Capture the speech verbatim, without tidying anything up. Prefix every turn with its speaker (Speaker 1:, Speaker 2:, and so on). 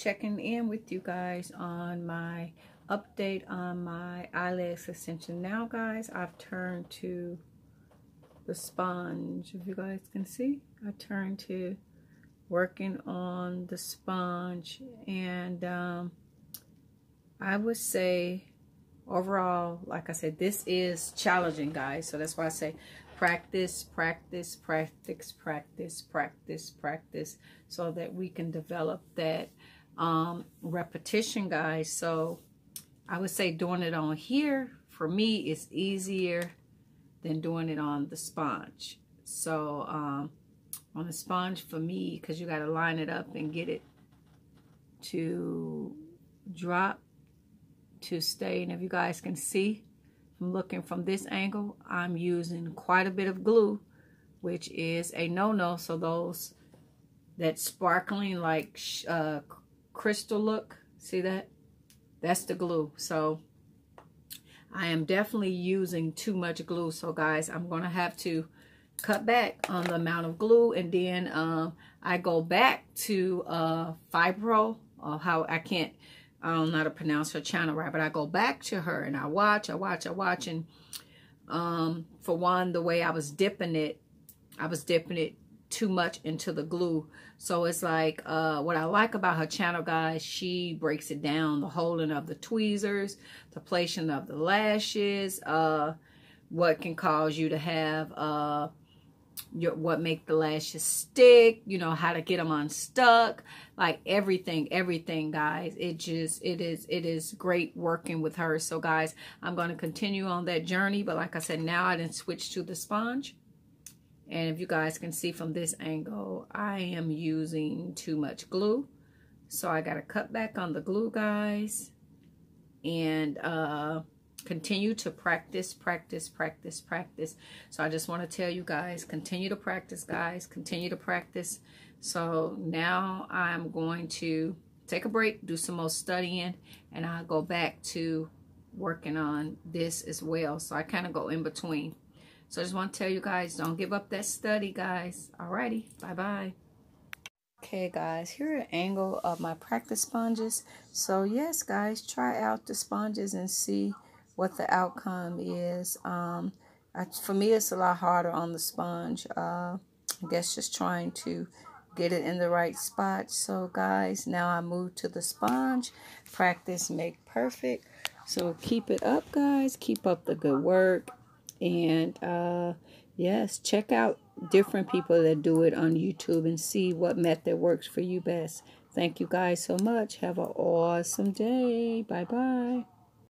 Speaker 1: checking in with you guys on my update on my eyelash extension. Now guys, I've turned to the sponge. If you guys can see, I turned to working on the sponge, and um, I would say overall, like I said, this is challenging, guys. So that's why I say practice, practice, practice, practice, practice, practice, so that we can develop that um, repetition, guys. So I would say doing it on here, for me, is easier than doing it on the sponge. So um, on the sponge, for me, because you got to line it up and get it to drop, to stay. And if you guys can see, I'm looking from this angle, I'm using quite a bit of glue, which is a no-no. So those that sparkling like uh, crystal look, see that? That's the glue. So I am definitely using too much glue. So guys, I'm going to have to cut back on the amount of glue. And then um, I go back to uh, Fibro, or how I can't, I don't know how to pronounce her channel right, but I go back to her and I watch, I watch, I watch. And um, for one, the way I was dipping it, I was dipping it too much into the glue. So it's like, uh, what I like about her channel, guys, she breaks it down, the holding of the tweezers, the placing of the lashes, uh, what can cause you to have, uh, your, what make the lashes stick, you know, how to get them unstuck, like everything, everything, guys. It just, it is, it is great working with her. So guys, I'm going to continue on that journey. But like I said, now I didn't switch to the sponge. And if you guys can see from this angle, I am using too much glue. So I got to cut back on the glue, guys. And uh, continue to practice, practice, practice, practice. So I just want to tell you guys, continue to practice, guys. Continue to practice. So now I'm going to take a break, do some more studying, and I'll go back to working on this as well. So I kind of go in between. So I just want to tell you guys, don't give up that study, guys. Alrighty, bye-bye. Okay, guys, here are an angle of my practice sponges. So yes, guys, try out the sponges and see what the outcome is. Um, I, for me, it's a lot harder on the sponge. Uh, I guess just trying to get it in the right spot. So guys, now I move to the sponge. Practice make perfect. So keep it up, guys. Keep up the good work. And uh, yes, check out different people that do it on YouTube and see what method works for you best. Thank you guys so much. Have an awesome day. Bye-bye.